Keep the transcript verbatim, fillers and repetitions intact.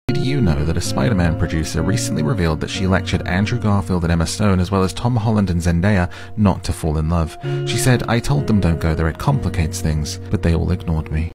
Did you know that a Spider-Man producer recently revealed that she lectured Andrew Garfield and Emma Stone as well as Tom Holland and Zendaya not to fall in love? She said, "I told them don't go there, it complicates things, but they all ignored me."